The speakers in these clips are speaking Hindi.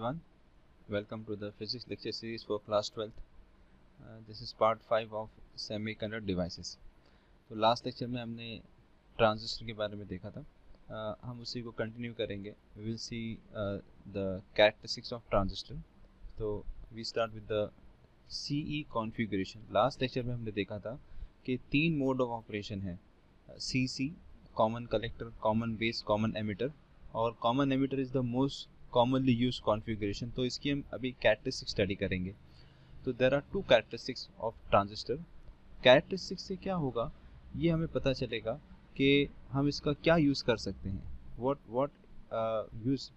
everyone, welcome to the physics lecture series for class 12th. This is part 5 of semiconductor devices. तो लास्ट लेक्चर में हमने ट्रांजिस्टर के बारे में देखा था. हम उसी को कंटिन्यू करेंगे. We will see the characteristics of transistor. तो we start with the CE configuration. Last lecture में हमने देखा था कि 3 मोड ऑफ ऑपरेशन है. CC common collector, common base, common emitter, और common emitter is the most commonly use configuration. तो इसकी हम अभी कैरेक्टरिस्टिक्स स्टडी करेंगे. तो there are 2 characteristics of transistor. Characteristics से क्या होगा ये हमें पता चलेगा कि हम इसका क्या यूज़ कर सकते हैं. व्हाट यूज़,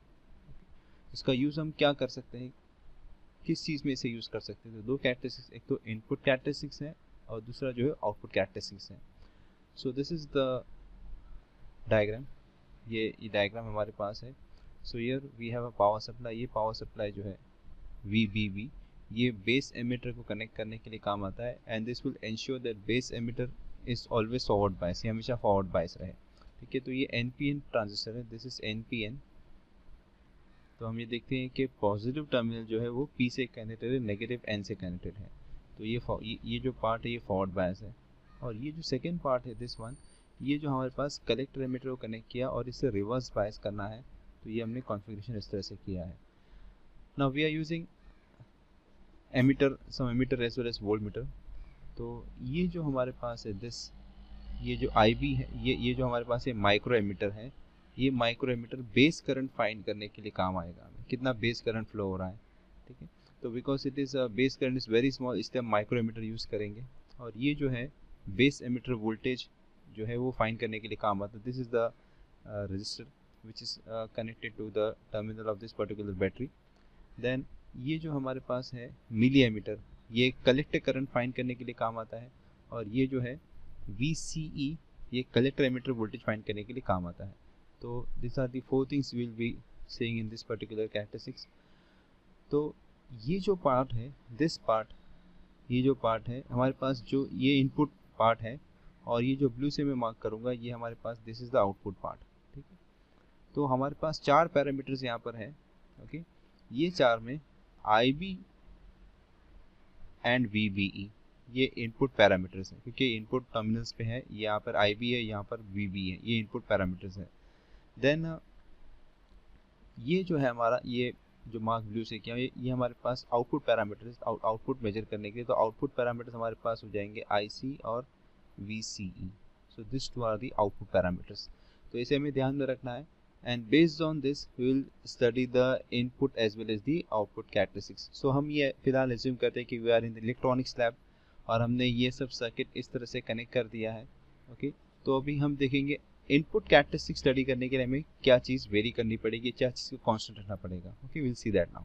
इसका यूज़ हम क्या कर सकते हैं, किस चीज़ में इसे यूज़ कर सकते हैं. तो 2 कैरेक्टरिस्टिक्स, एक तो इनपुट कैरेक्टरिस्टिक्स है और दूसरा जो है आउटपुट कैरेक्टरिस्टिक्स है. So this is the diagram. ये डायग्राम हमारे पास है. So here we have a power supply. ये पावर सप्लाई जो है VBB, ये बेस एमिटर को कनेक्ट करने के लिए काम आता है. And this will ensure that base emitter is always forward bias, ये हमेशा फॉरवर्ड बायस रहे. ठीक है. तो ये NPN ट्रांजिस्टर है. This is NPN. तो हम ये देखते हैं कि पॉजिटिव टर्मिनल जो है वो P से कनेक्टेड है, नेगेटिव N से कनेक्टेड है. तो ये जो पार्ट है ये फॉरवर्ड बायस है. और ये जो सेकेंड पार्ट है दिस वन, ये जो हमारे पास कलेक्टर एमिटर को कनेक्ट किया और इसे रिवर्स बायस करना है. तो ये हमने कॉन्फ़िगरेशन इस तरह से किया है. Now we are using ammeter, some ammeter as well as voltmeter. तो ये जो हमारे पास है दिस, ये जो IB है, ये जो हमारे पास ये माइक्रो एमिटर है. ये micro ammeter base current find करने के लिए काम आएगा. हमें कितना बेस करंट फ्लो हो रहा है. ठीक है. तो because it is base current is very small, इसलिए हम माइक्रो एमिटर यूज़ करेंगे. और ये जो है बेस एमिटर वोल्टेज जो है वो फाइंड करने के लिए काम आता है. This is the resistor which is connected to the terminal of this particular battery. Then ये जो हमारे पास है मिली एमिटर, ये कलेक्टर करंट फाइंड करने के लिए काम आता है. और ये जो है VCE, ये कलेक्टर एमिटर वोल्टेज फाइंड करने के लिए काम आता है. तो this are the 4 things we will be seeing in this particular characteristics. तो ये जो पार्ट है, दिस पार्ट, ये जो पार्ट है हमारे पास, जो ये इनपुट पार्ट है, और ये जो ब्लू से मैं मार्क करूँगा ये हमारे पास this is the output part. ठीक है. तो हमारे पास 4 पैरामीटर्स यहाँ पर हैं. ओके. ये 4 में IB एंड VBE ये इनपुट पैरामीटर्स हैं, क्योंकि इनपुट टर्मिनल्स पे है. यहाँ पर IB है, यहाँ पर VBE है, ये इनपुट पैरामीटर्स है. देन ये जो है हमारा, ये जो मार्क ब्लू से किया, ये हमारे पास आउटपुट पैरामीटर्स, आउटपुट मेजर करने के लिए. तो आउटपुट पैरामीटर्स हमारे पास हो जाएंगे IC और VCE. So this 2 are the output parameters. तो इसे हमें ध्यान में रखना है. And based on this we will study the input as well as the output characteristics. So हम ये फिलहाल assume करते हैं कि we are in the electronics lab और हमने ये सब सर्किट इस तरह से कनेक्ट कर दिया है. ओके. तो अभी हम देखेंगे इनपुट कैरेक्टरिस्टिक्स स्टडी करने के लिए हमें क्या चीज़ वेरी करनी पड़ेगी, क्या चीज़ को कांस्टेंट रखना पड़ेगा. Okay, we'll see that now.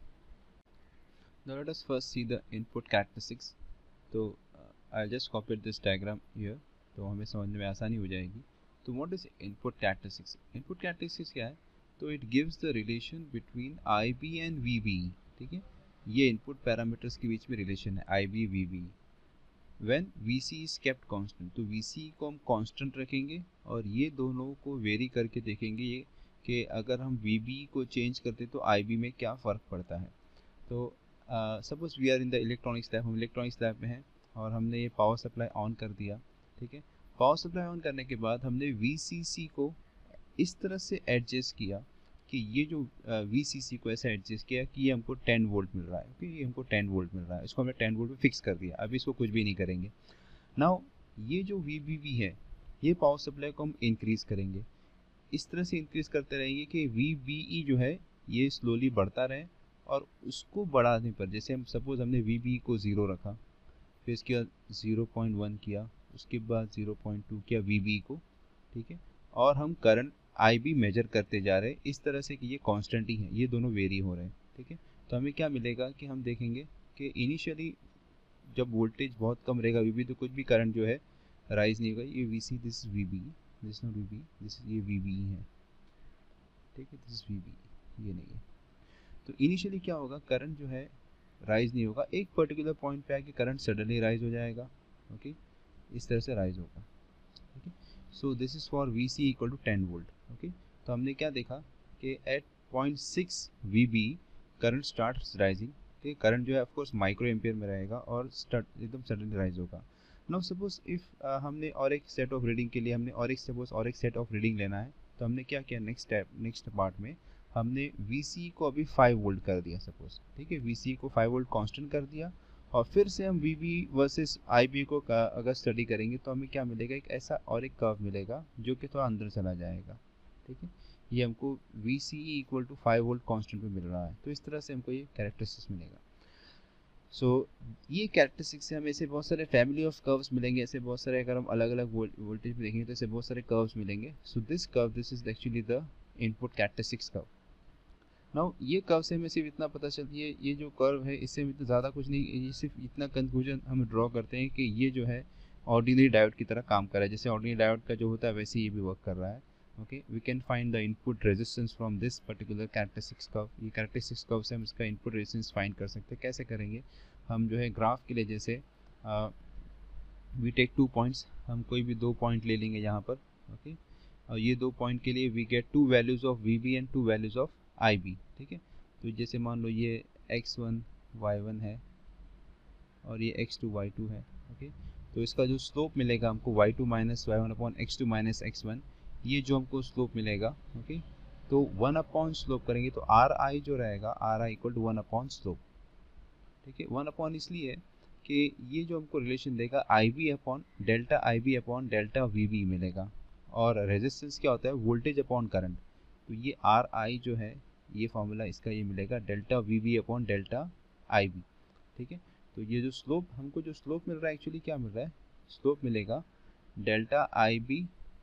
Now let us first see the input characteristics. तो I'll just copy this diagram here, तो हमें समझने में आसानी हो जाएगी. तो what is input characteristics? Input characteristics क्या है? तो it gives the relation between IB and VBE. ठीक है. ये इनपुट पैरामीटर्स के बीच में रिलेशन है IB VBE. When VC is kept constant, तो VC को हम कांस्टेंट रखेंगे और ये दोनों को वेरी करके देखेंगे ये कि अगर हम VBE को चेंज करते तो IB में क्या फ़र्क पड़ता है. तो suppose we are in the electronics lab, हम इलेक्ट्रॉनिक्स लैब में हैं और हमने ये पावर सप्लाई ऑन कर दिया. ठीक है. पावर सप्लाई ऑन करने के बाद हमने VCC को इस तरह से एडजस्ट किया कि ये जो VCC को ऐसा एडजस्ट किया कि ये हमको 10 वोल्ट मिल रहा है. ओके, ये हमको 10 वोल्ट मिल रहा है, इसको हमने 10 वोल्ट पे फिक्स कर दिया. अभी इसको कुछ भी नहीं करेंगे. नाउ ये जो VBB है, ये पावर सप्लाई को हम इंक्रीज़ करेंगे. इस तरह से इंक्रीज़ करते रहेंगे कि VBE जो है ये स्लोली बढ़ता रहे. और उसको बढ़ाने पर, जैसे हम सपोज हमने VBE को 0 रखा, फिर इसके बाद 0.1 किया, उसके बाद 0.2 किया VBE को. ठीक है. और हम करंट IB मेजर करते जा रहे हैं इस तरह से कि ये कांस्टेंट ही है, ये दोनों वेरी हो रहे हैं. ठीक है. तो हमें क्या मिलेगा कि हम देखेंगे कि इनिशियली जब वोल्टेज बहुत कम रहेगा VB, तो कुछ भी करंट जो है राइज नहीं होगा. ये VC, this VBE, this not VBE, this ये VBE है. ठीक है. दिस VBE, ये नहीं है. तो इनिशियली क्या होगा, करंट जो है राइज नहीं होगा. एक पर्टिकुलर पॉइंट पे आके करंट सडनली राइज हो जाएगा. ओके, इस तरह से राइज होगा. Okay. So this is for VC equal to 10 volt. Okay. तो हमने क्या देखा कि at 0.6 VB current starts rising, ठीक है, करंट जो है ऑफ कोर्स माइक्रो एम्पियर में रहेगा और स्टार्ट एकदम सडनली राइज होगा। नाउ सपोज इफ हमने और एक सेट ऑफ रीडिंग के लिए हमने और एक सेट ऑफ रीडिंग लेना है, तो हमने क्या किया, नेक्स्ट पार्ट में हमने VC को अभी 5 वोल्ट कर दिया सपोज, ठीक है, VC को 5 वोल्ट कांस्टेंट कर दिया, और फिर से हम VB वर्सेस IB को अगर स्टडी करेंगे तो हमें क्या मिलेगा, एक ऐसा और एक कर्व मिलेगा जो कि थोड़ा अंदर चला जाएगा, ठीक है, ये हमको VCE equal to 5 volt constant पे मिल रहा है, तो इस तरह से हमको ये कैरेक्टरिस्टिक्स मिलेगा। सो ये कैरेक्टरिस्टिक्स से हमें ऐसे बहुत सारे फैमिली ऑफ कर्व्स मिलेंगे, ऐसे बहुत सारे, अगर हम अलग अलग वोल्टेज में देखेंगे तो ऐसे बहुत सारे कर्व्स मिलेंगे। So this is actually the input characteristics curve. Now ये कर्व से हमें सिर्फ इतना पता चलती है, ये जो कर्व है इससे इतना ज़्यादा कुछ नहीं, ये सिर्फ इतना कंक्लूजन हम ड्रॉ करते हैं कि ये जो है ऑर्डिनरी डायोड की तरह काम कर रहा है, जैसे ऑर्डिनरी डायोड का जो होता है वैसे ये भी वर्क कर रहा है। Okay, we can find the input resistance from this particular characteristics curve. ये कैरेक्टरिस्टिक्स कर्व से हम इसका इनपुट रेजिस्टेंस फाइंड कर सकते हैं। कैसे करेंगे, हम जो है ग्राफ के लिए जैसे वी टेक 2 पॉइंट्स, हम कोई भी 2 पॉइंट ले लेंगे यहाँ पर, ओके, और ये 2 पॉइंट के लिए we get 2 values of VB and 2 values of IB, ठीक है। तो जैसे मान लो ये x1 y1 है और ये x2 y2 है, ओके, तो इसका जो स्लोप मिलेगा हमको y2 minus y1 upon x2 minus x1, ये जो हमको स्लोप मिलेगा, ओके, तो 1 अपॉन स्लोप करेंगे तो Ri जो रहेगा, Ri equal to 1 upon slope, ठीक है। 1 अपॉन इसलिए कि ये जो हमको रिलेशन देगा IB अपॉन डेल्टा VB मिलेगा, और रेजिस्टेंस क्या होता है, वोल्टेज अपॉन करंट, तो ये Ri जो है ये फॉर्मूला इसका ये मिलेगा delta VB upon delta IB, ठीक है। तो ये जो स्लोप हमको जो स्लोप मिल रहा है, एक्चुअली क्या मिल रहा है, स्लोप मिलेगा delta IB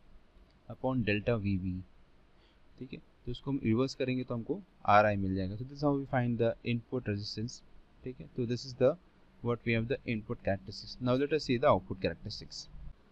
upon delta VB, ठीक है। तो इसको हम रिवर्स करेंगे तो हमको Ri मिल जाएगा। तो this how we find the input resistance, ठीक है। तो this is the what we have the input characteristics. Now let us see the output characteristics.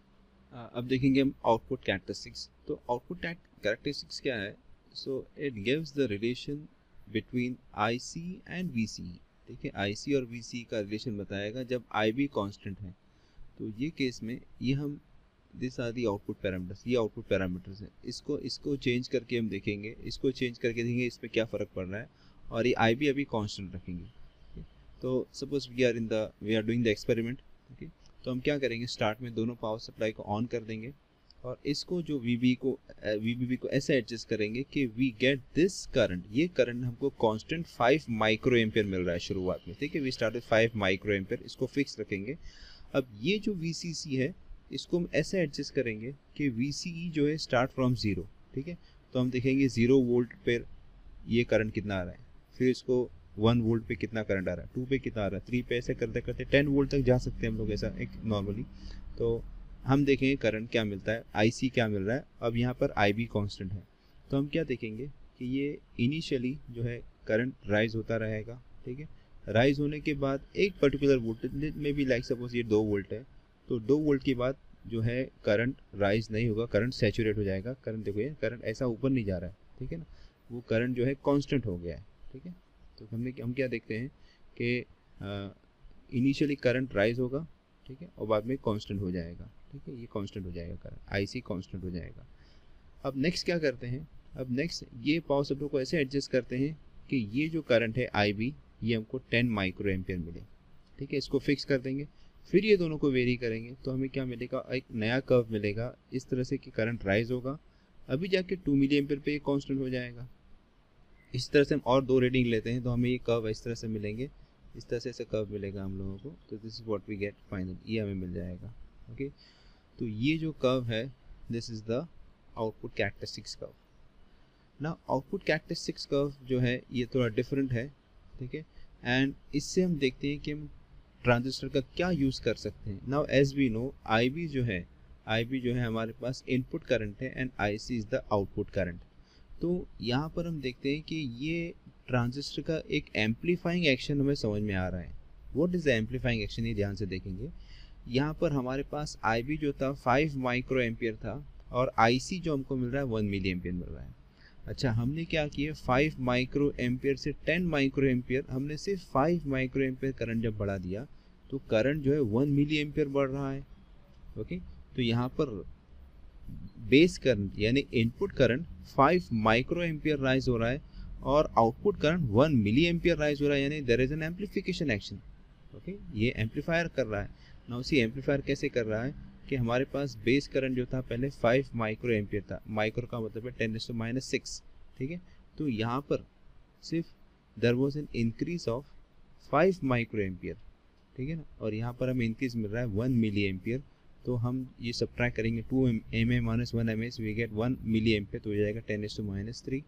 अब देखेंगे हम आउटपुट कैरेक्टरिस्टिक्स। तो आउटपुट कैरेक्टरिस्टिक्स क्या है, so it gives the relation between IC and VC, ठीक है, IC और VC का रिलेशन बताएगा जब IB कांस्टेंट है। तो ये केस में ये हम this are the output parameters, ये आउटपुट पैरामीटर्स हैं, इसको चेंज करके हम देखेंगे, इसको चेंज करके देखेंगे इस पर क्या फ़र्क पड़ रहा है, और ये IB अभी कांस्टेंट रखेंगे। तो suppose we are doing the experiment, okay, तो हम क्या करेंगे, स्टार्ट में दोनों पावर सप्लाई को ऑन कर देंगे और इसको जो VBB को ऐसे एडजस्ट करेंगे कि वी गेट दिस करंट, ये करंट हमको कांस्टेंट 5 माइक्रो एम्पियर मिल रहा है शुरुआत में, ठीक है, we start with 5 micro ampere, इसको फिक्स रखेंगे। अब ये जो VCC है इसको हम ऐसे एडजस्ट करेंगे कि VCE जो है स्टार्ट फ्रॉम 0, ठीक है, तो हम देखेंगे 0 वोल्ट पर ये करंट कितना आ रहा है, फिर इसको 1 वोल्ट पे कितना करंट आ रहा है, 2 पे कितना आ रहा है, 3 पे, ऐसे करते करते 10 वोल्ट तक जा सकते हैं हम लोग, ऐसा एक नॉर्मली। तो हम देखेंगे करंट क्या मिलता है, IC क्या मिल रहा है। अब यहाँ पर IB कांस्टेंट है, तो हम क्या देखेंगे कि ये इनिशियली जो है करंट राइज होता रहेगा, ठीक है, राइज होने के बाद एक पर्टिकुलर वोल्टेज में भी, लाइक सपोज ये 2 वोल्ट है, तो 2 वोल्ट के बाद जो है करंट राइज नहीं होगा, करंट सैचुरेट हो जाएगा। करंट देखो, ये करंट ऐसा ऊपर नहीं जा रहा है, ठीक है ना, वो करंट जो है कांस्टेंट हो गया है, ठीक है। तो हम क्या देखते हैं कि इनिशियली करंट राइज होगा, ठीक है, और बाद में कांस्टेंट हो जाएगा, ठीक है, ये कांस्टेंट हो जाएगा, करंट IC कांस्टेंट हो जाएगा। अब नेक्स्ट क्या करते हैं, अब नेक्स्ट ये पावर सप्लाई को ऐसे एडजस्ट करते हैं कि ये जो करंट है IB ये हमको 10 माइक्रो एम्पियर मिले, ठीक है, इसको फिक्स कर देंगे, फिर ये दोनों को वेरी करेंगे तो हमें क्या मिलेगा, एक नया कर्व मिलेगा इस तरह से कि करंट राइज होगा, अभी जाके 2 मिली एम्पियर पे ये कांस्टेंट हो जाएगा। इस तरह से हम और 2 रीडिंग लेते हैं तो हमें ये कर्व इस तरह से मिलेंगे, इस तरह से ऐसा कर्व मिलेगा हम लोगों को। तो this is what we get final, ये हमें मिल जाएगा, ओके। तो ये जो कर्व है this is the output characteristics curve. ना आउटपुट कैरेक्टरिस्टिक्स कर्व जो है ये थोड़ा डिफरेंट है, ठीक है, एंड इससे हम देखते हैं कि हम ट्रांजिस्टर का क्या यूज़ कर सकते हैं। Now as we know IB जो है हमारे पास इनपुट करंट है and IC is the output current. तो यहाँ पर हम देखते हैं कि ये ट्रांजिस्टर का एक एम्पलीफाइंग एक्शन हमें समझ में आ रहा है। What is the amplifying action, ये ध्यान से देखेंगे। यहाँ पर हमारे पास IB जो था 5 माइक्रो एम्पियर था और IC जो हमको मिल रहा है 1 मिली एम्पियर मिल रहा है। अच्छा, हमने क्या किया, 5 माइक्रो एम्पियर से 10 माइक्रो एम्पियर, हमने सिर्फ 5 माइक्रो एम्पियर करंट जब बढ़ा दिया तो करंट जो है 1 मिली एम्पियर बढ़ रहा है, ओके। तो यहाँ पर बेस करंट यानी input current 5 micro ampere rise हो रहा है और output current 1 milli ampere rise हो रहा है, यानी there is an amplification action. Okay, ये एम्पलीफायर कर रहा है ना। उसी एम्पलीफायर कैसे कर रहा है कि हमारे पास बेस करंट जो था पहले 5 माइक्रो एम्पियर था, माइक्रो का मतलब है 10⁻⁻6, ठीक है। तो यहाँ पर सिर्फ there was an increase of 5 micro ampere, ठीक है ना, और यहाँ पर हमें इंक्रीज मिल रहा है 1 मिली एम्पियर। तो हम ये सब्ट्रैक्ट करेंगे 2 mA minus 1 mA, we get 1 milli ampere, तो हो जाएगा 10⁻3।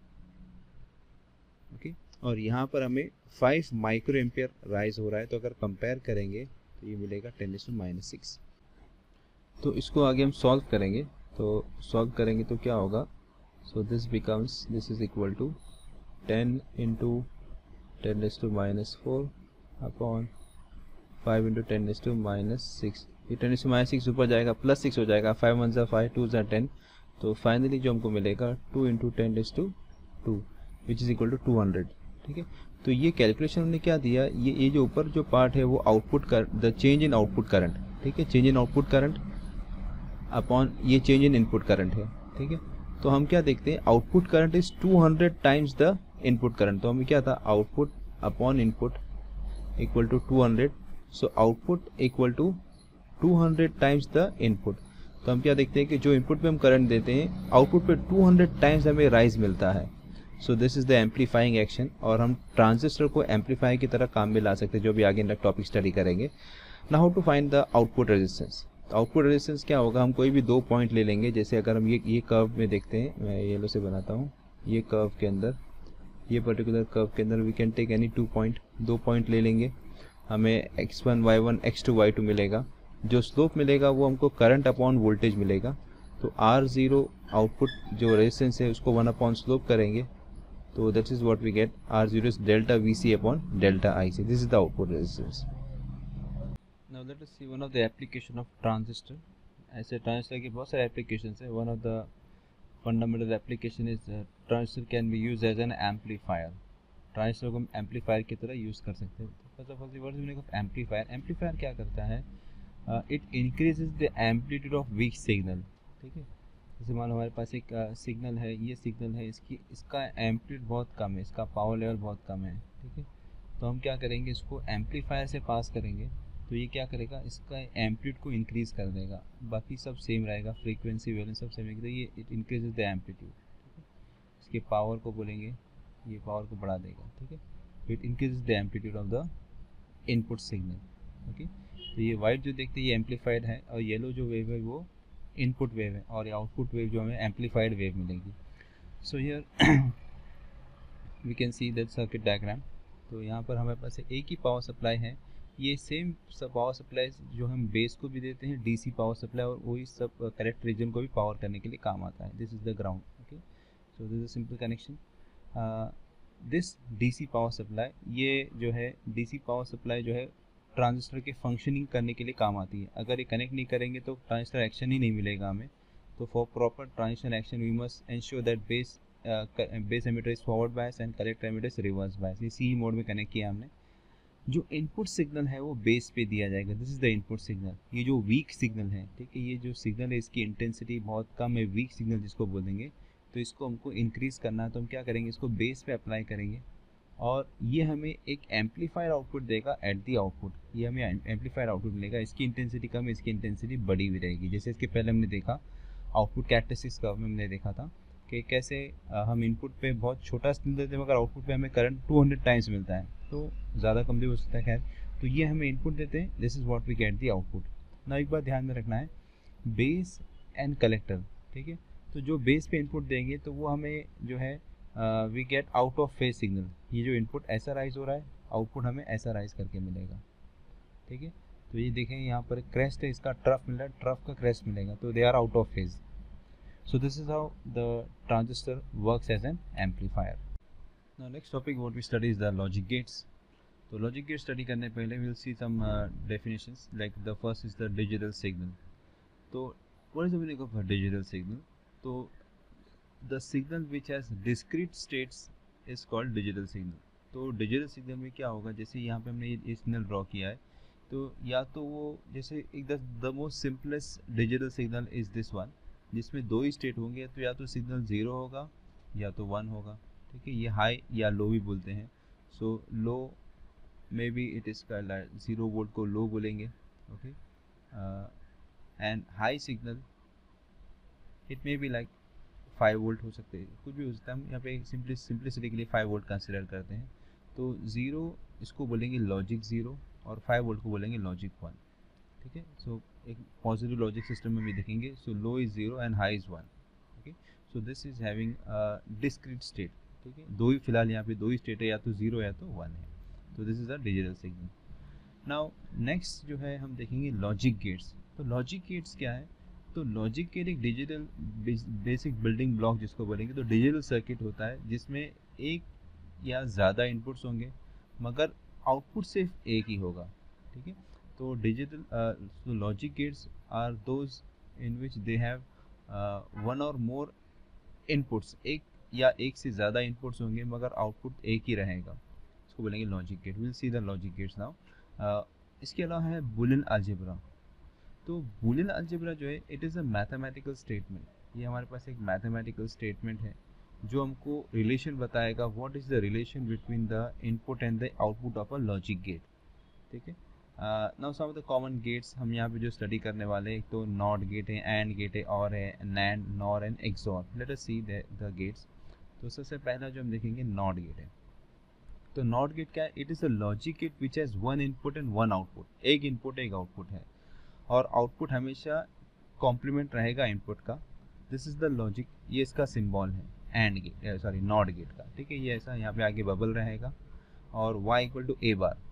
ओके, और यहाँ पर हमें 5 माइक्रो एम्पियर राइज हो रहा है, तो अगर कंपेयर करेंगे तो ये मिलेगा 10⁻6। तो इसको आगे हम सॉल्व करेंगे, तो सॉल्व करेंगे तो क्या होगा, so this is equal to 10 into 10⁻4 upon 5 into 10⁻6। ये 10⁻6 ऊपर जाएगा प्लस 6 हो जाएगा, 5 1 ज़ा 5 2 ज़ा 10, तो फाइनली जो हमको मिलेगा 2 into 10⁻2 which is equal to 200, ठीक है। तो ये कैलकुलेशन हमने क्या दिया, ये जो ऊपर जो पार्ट है वो आउटपुट कर the change in output current, ठीक है, change in output current upon ये चेंज इन इनपुट करंट है, ठीक है। तो हम क्या देखते हैं, output current is 200 times the input current, तो हमें क्या था, output upon input equal to 200, so output equal to 200 times the input. तो हम क्या देखते हैं कि जो इनपुट पे हम करंट देते हैं आउटपुट पे 200 टाइम्स हमें राइज मिलता है। So this is the amplifying action, और हम ट्रांजिस्टर को एम्पलीफाई की तरह काम में ला सकते हैं, जो भी आगे टॉपिक स्टडी करेंगे। Now how to find the output resistance. Output resistance क्या होगा, हम कोई भी 2 पॉइंट ले लेंगे, जैसे अगर हम ये कर्व में देखते हैं, मैं येलो से बनाता हूँ, ये कर्व के अंदर, ये पर्टिकुलर कर्व के अंदर we can take any 2 point ले लेंगे, हमें x1 y1 x2 y2 मिलेगा। जो स्लोप मिलेगा वो हमको करंट अपॉन वोल्टेज मिलेगा, तो R0 आउटपुट जो रेजिस्टेंस है उसको 1 अपॉन स्लोप करेंगे, तो that is what we get, R0 is delta VC upon delta IC, this is the output resistance. Now let us see one of the application of transistor. ऐसे ट्रांजिस्टर के बहुत सारे एप्लीकेशंस है, one of the fundamental application is transistor can be used as an amplifier. Transistor को हम एम्पलीफायर की तरह यूज़ कर सकते हैं। First of all what is meaning of amplifier. Amplifier क्या करता है, it increases the amplitude of weak signal, ठीक है। जैसे मान लो हमारे पास एक सिग्नल है, ये सिग्नल है, इसका एम्पलीट्यूड बहुत कम है, इसका पावर लेवल बहुत कम है, ठीक है। तो हम क्या करेंगे, इसको एम्पलीफायर से पास करेंगे, तो ये क्या करेगा, इसका एम्पलीट्यूड को इंक्रीज़ कर देगा, बाकी सब सेम रहेगा, फ्रीक्वेंसी वैल्यू सब सेम रहेगी, तो ये इट इंक्रीजेज द एम्पलीट्यूड, ठीक है। इसके पावर को बोलेंगे, ये पावर को बढ़ा देगा, ठीक है। It increases the amplitude of the input signal, okay. तो ये वाइट जो देखते हैं ये एम्पलीफाइड है, और येलो जो वेव है वो इनपुट वेव है, और ये आउटपुट वेव जो हमें एम्पलीफाइड वेव मिलेगी। So here we can see that circuit diagram. तो यहाँ पर हमारे पास एक ही पावर सप्लाई है, ये सेम पावर सप्लाई जो हम बेस को भी देते हैं, DC पावर सप्लाई, और वही सब करेक्ट रीजन को भी पावर करने के लिए काम आता है। This is the ground, okay. So this is a simple connection. This DC power supply, ये जो है DC पावर सप्लाई जो है ट्रांजिस्टर के फंक्शनिंग करने के लिए काम आती है। अगर ये कनेक्ट नहीं करेंगे तो ट्रांजिस्टर एक्शन ही नहीं मिलेगा हमें। तो for proper transistor action we must ensure that base emitter is forward bias and collector emitter is reverse bias. ये C मोड में कनेक्ट किया हमने। जो इनपुट सिग्नल है वो बेस पे दिया जाएगा, this is the input signal. ये जो वीक सिग्नल है, ठीक है, ये जो सिग्नल है इसकी इंटेंसिटी बहुत कम है, वीक सिग्नल जिसको बोलेंगे, तो इसको हमको इंक्रीज करना है, तो हम क्या करेंगे, इसको बेस पे अप्लाई करेंगे, और ये हमें एक एम्पलीफायर आउटपुट देगा एट दी आउटपुट। ये हमें एम्पलीफायर आउटपुट मिलेगा, इसकी इंटेंसिटी कम है, इसकी इंटेंसिटी बड़ी हुई रहेगी। जैसे इसके पहले हमने देखा आउटपुट कैरेक्टरिस्टिक्स कर्व में हमने देखा था कि कैसे हम इनपुट पे बहुत छोटा सिग्नल देते हैं, मगर आउटपुट पे हमें करंट 200 टाइम्स मिलता है, तो ज़्यादा कम भी हो सकता है। खैर, तो ये हमें इनपुट देते हैं, this is what we get the output. ना एक बात ध्यान में रखना है, बेस एंड कलेक्टर, ठीक है। तो जो बेस पे इनपुट देंगे तो वो हमें जो है we get out of phase signal. ये जो इनपुट ऐसा राइज हो रहा है, आउटपुट हमें ऐसा राइज करके मिलेगा, ठीक है। तो ये देखें यहाँ पर क्रेस्ट है, इसका ट्रफ मिल रहा है, ट्रफ का क्रेस्ट मिलेगा, तो they are out of phase. So this is how the transistor works as an amplifier. Now next topic what we study is the logic gates. तो लॉजिक गेट स्टडी करने पहले we will see some definitions, like the first is the digital signal. तो what is the meaning of a digital signal? तो the signal which has discrete states is called digital signal। तो डिजिटल सिग्नल में क्या होगा, जैसे यहाँ पे हमने ये सिग्नल ड्रॉ किया है, तो या तो वो जैसे एक the most simplest digital signal is this one, जिसमें 2 ही स्टेट होंगे, तो या तो सिग्नल 0 होगा या तो 1 होगा, ठीक है, ये हाई या लो भी बोलते हैं। So low may be it is का 0 वोल्ट को लो बोलेंगे, okay. And high signal it may be like 5 volt हो सकते हैं, कुछ भी हो सकता है। हम यहाँ पे सिंपलिसिटी के लिए 5 वोल्ट कंसिडर करते हैं। तो 0 इसको बोलेंगे लॉजिक 0 और 5 वोल्ट को बोलेंगे लॉजिक 1, ठीक है। सो एक पॉजिटिव लॉजिक सिस्टम में भी देखेंगे। So low is 0 and high is 1, okay. So this is having discrete state, ठीक है। दो ही फिलहाल यहाँ पे दो ही स्टेट है, या तो 0 या तो 1 है। तो this is a digital signal. Now next जो है हम देखेंगे लॉजिक गेट्स। तो लॉजिक गेट्स क्या है? तो लॉजिक गेट एक डिजिटल बेसिक बिल्डिंग ब्लॉक जिसको बोलेंगे। तो डिजिटल सर्किट होता है जिसमें एक या ज़्यादा इनपुट्स होंगे मगर आउटपुट सिर्फ एक ही होगा, ठीक है। तो digital logic gates are those in which they have one or more inputs, एक या एक से ज़्यादा इनपुट्स होंगे मगर आउटपुट एक ही रहेगा, इसको बोलेंगे logic gate. Will see the logic gates now. इसके अलावा है बूलियन अलजेब्रा। तो बूलियन अलजेब्रा जो है it is a mathematical statement. ये हमारे पास एक मैथमेटिकल स्टेटमेंट है जो हमको रिलेशन बताएगा, what is the relation between the input and the output of a logic gate, ठीक है। Now some of the common gates हम यहाँ पे जो स्टडी करने वाले हैं, एक तो नॉट गेट है, एंड गेट है, और है nand, nor and xor. Let us see the gates. तो सबसे पहला जो हम देखेंगे नॉट गेट है। तो नॉट गेट क्या है? It is a logic gate which has one input and one output. एक इनपुट एक आउटपुट है और आउटपुट हमेशा कॉम्प्लीमेंट रहेगा इनपुट का। दिस इज़ द लॉजिक, ये इसका सिंबल है and gate, sorry not gate का, ठीक है। ये ऐसा यहाँ पे आगे बबल रहेगा और y equal to a bar.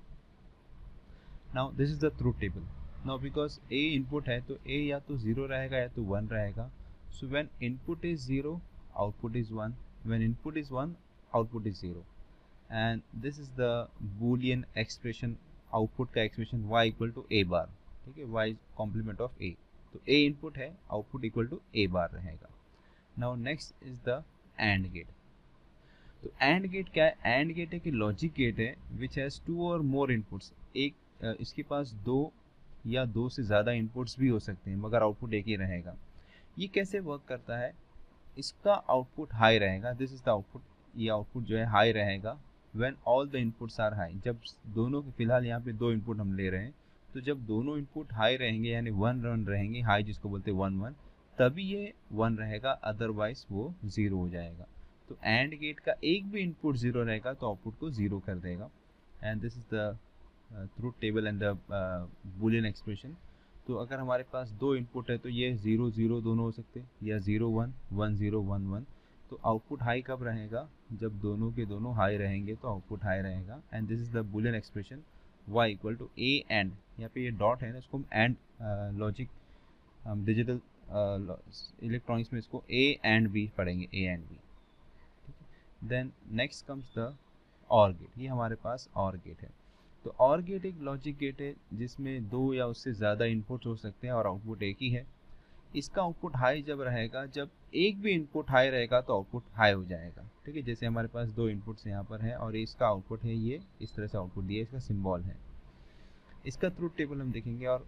Now this is the truth table. Now because a input है तो a या तो 0 रहेगा या तो 1 रहेगा। So when input is 0 output is 1, when input is 1 output is 0। And this is the Boolean expression, output का expression y equal to a bar, ठीक है। y कॉम्प्लीमेंट ऑफ a, तो a इनपुट है, output equal to a bar रहेगा। Now next is the and gate. तो एंड गेट क्या है? एंड गेट है कि लॉजिक गेट है विच हैज़ 2 और मोर इनपुट्स। एक इसके पास 2 या 2 से ज़्यादा इनपुट्स भी हो सकते हैं मगर आउटपुट एक ही रहेगा। ये कैसे वर्क करता है? इसका आउटपुट हाई रहेगा, दिस इज द आउटपुट। ये आउटपुट जो है हाई रहेगा when all the inputs are high. जब दोनों के, फिलहाल यहाँ पे 2 इनपुट हम ले रहे हैं, तो जब दोनों इनपुट हाई रहेंगे यानी 1 1 रहेंगे, हाई जिसको बोलते हैं 1 1, तभी ये 1 रहेगा, अदरवाइज वो 0 हो जाएगा। तो एंड गेट का एक भी इनपुट 0 रहेगा तो आउटपुट को 0 कर देगा। And this is the truth table and the Boolean expression. तो अगर हमारे पास 2 इनपुट है तो ये 0 0 दोनों हो सकते हैं, या 0 1 1 0 1 1। तो आउटपुट हाई कब रहेगा? जब दोनों के दोनों हाई रहेंगे तो आउटपुट हाई रहेगा। And this is the Boolean expression y equal to a and, यहाँ पे ये डॉट है ना, इसको हम एंड लॉजिक, हम डिजिटल इलेक्ट्रॉनिक्स में इसको a एंड b पढ़ेंगे, a एंड b, ठीक है। Then next comes the or gate. ये हमारे पास और गेट है। तो और गेट एक लॉजिक गेट है जिसमें 2 या उससे ज़्यादा इनपुट हो सकते हैं और आउटपुट एक ही है। इसका आउटपुट हाई जब रहेगा, जब एक भी इनपुट हाई रहेगा तो आउटपुट हाई हो जाएगा, ठीक है। जैसे हमारे पास 2 इनपुट्स यहाँ पर है और इसका आउटपुट है, ये इस तरह से आउटपुट दिया, इसका सिंबल है। इसका ट्रूथ टेबल हम देखेंगे और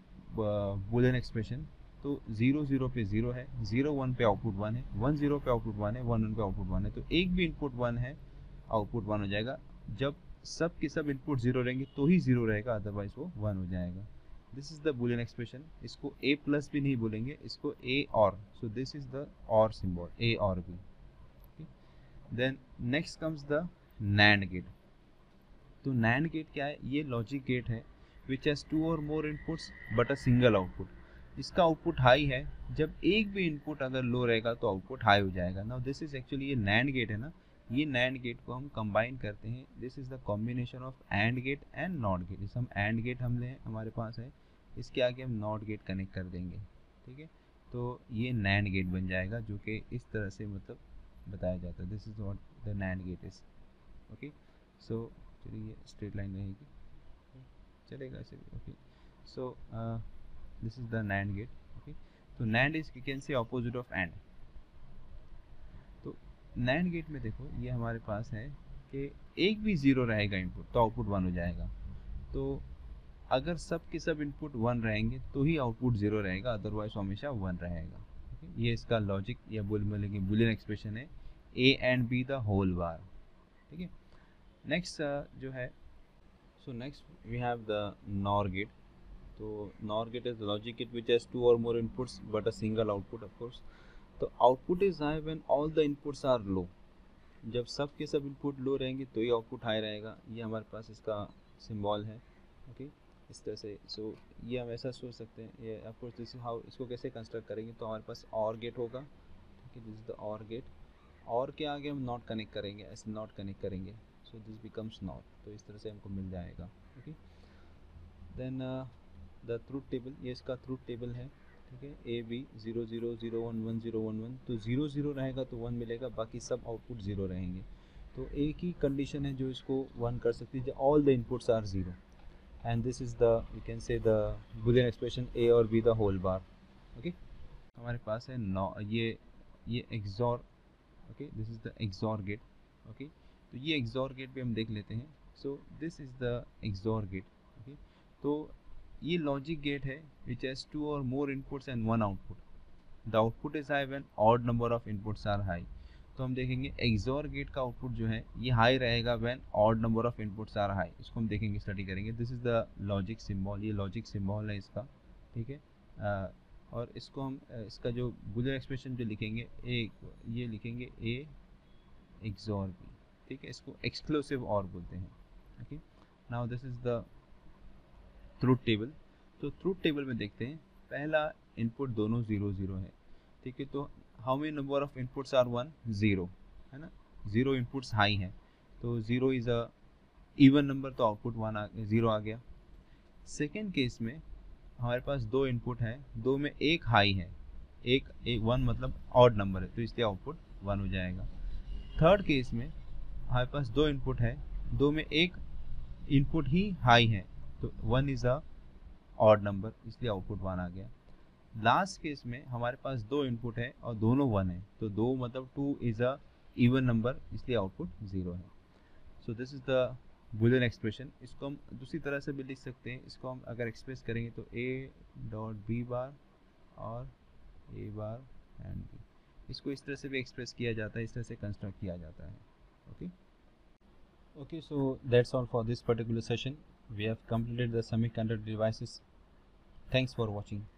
बूलियन एक्सप्रेशन। तो 0 0 पे 0 है, 0 1 पे आउटपुट 1 है, 1 0 पे आउटपुट 1 है, 1 1 पे आउटपुट 1 है। तो एक भी इनपुट 1 है, आउटपुट 1 हो जाएगा। जब सब के सब इनपुट 0 रहेंगे तो ही 0 रहेगा, अदरवाइज वो 1 हो जाएगा। This is the Boolean expression. इसको a प्लस भी नहीं बोलेंगे, इसको a or. So this is the or symbol, a or b। Then next comes the nand gate. तो नैंड गेट क्या है? ये लॉजिक गेट है विच has 2 or more inputs but a single output. इसका आउटपुट हाई है, जब एक भी इनपुट अगर लो रहेगा तो आउटपुट हाई हो जाएगा। नाउ दिस इज एक्चुअली, ये नैंड गेट है ना, ये नैंड गेट को हम कंबाइन करते हैं। This is the combination of and gate and not gate. इस हम एंड गेट हमारे पास है, इसके आगे हम नॉट गेट कनेक्ट कर देंगे, ठीक है। तो ये नैंड गेट बन जाएगा, जो कि इस तरह से मतलब बताया जाता है। This is what the nand gate is, okay. So चलिए ये स्ट्रेट लाइन रहेगी, चलेगा ऐसे भी, okay. So this is the nand gate, okay. तो nand is, you can say opposite of and. तो नैंड गेट में देखो, ये हमारे पास है कि एक भी 0 रहेगा इनपुट तो आउटपुट 1 हो जाएगा। तो अगर सब के सब इनपुट 1 रहेंगे तो ही आउटपुट 0 रहेगा, अदरवाइज हमेशा 1 रहेगा, okay? ये इसका लॉजिक या बूलियन एक्सप्रेशन है। A and B the whole bar, ठीक है। नेक्स्ट जो है, so next we have the nor gate. तो nor gate is logic gate which has 2 or more inputs but a single output of course। तो output is high when all the inputs are low. जब सब के सब इनपुट लो रहेंगे तो ही आउटपुट हाई रहेगा। ये हमारे पास इसका सिंबल है, ओके इस तरह से। सो ये हम ऐसा सोच सकते हैं, ये of course this is how, इसको कैसे कंस्ट्रक्ट करेंगे, तो हमारे पास और गेट होगा, ठीक है, this is the or gate. Or के आगे हम नॉट कनेक्ट करेंगे, ऐसे नॉट कनेक्ट करेंगे, सो दिस बिकम्स नॉट। तो इस तरह से हमको मिल जाएगा, okay. Then the truth table, ये इसका ट्रूथ टेबल है, ठीक है। ए बी 0 0 0 1 1 0 1 1, तो 0 0 रहेगा तो 1 मिलेगा, बाकी सब आउटपुट 0 रहेंगे। तो एक ही कंडीशन है जो इसको 1 कर सकती है, all the inputs are 0, and this is the, you can say the Boolean expression A or B the whole bar, okay. हमारे पास है ये XOR, okay this is the XOR gate, okay. तो ये एक्सॉर गेट भी हम देख लेते हैं। So this is the XOR gate, okay. तो ये लॉजिक गेट है which has 2 or more inputs and 1 output। The output is high when odd number of inputs are high. तो हम देखेंगे एक्सॉर गेट का आउटपुट जो है ये हाई रहेगा when odd number of inputs are high. इसको हम देखेंगे, स्टडी करेंगे। This is the logic symbol, ये लॉजिक सिंबल है इसका, ठीक है। और इसको हम इसका जो बुलियन एक्सप्रेशन जो लिखेंगे, ए ये लिखेंगे ए एक्सॉर बी, ठीक है। इसको एक्सक्लूसिव और बोलते हैं, okay. Now this is the truth table. तो ट्रूथ टेबल में देखते हैं, पहला इनपुट दोनों 0 0 है, ठीक है। तो how many number of inputs are 1 0, है ना। 0 इनपुट्स हाई हैं, तो 0 इज अ इवन नंबर, तो आउटपुट 0 आ गया। सेकेंड केस में हमारे पास 2 इनपुट है, 2 में एक हाई है, एक 1 मतलब ऑड नंबर है, तो इसलिए आउटपुट 1 हो जाएगा। थर्ड केस में हमारे पास 2 इनपुट है, 2 में एक इनपुट ही हाई है, तो 1 इज अ ऑड नंबर, इसलिए आउटपुट 1 आ गया। लास्ट केस में हमारे पास 2 इनपुट है और दोनों 1 है, तो 2 मतलब 2 इज अ इवन नंबर, इसलिए आउटपुट 0 है। So this is the Boolean expression. इसको हम दूसरी तरह से भी लिख सकते हैं। इसको हम अगर एक्सप्रेस करेंगे तो ए डॉट बी बार और ए बार एंड बी, इसको इस तरह से भी एक्सप्रेस किया जाता है, इस तरह से कंस्ट्रक्ट किया जाता है, okay. Okay, so that's all for this particular session. We have completed the semiconductor devices. Thanks for watching.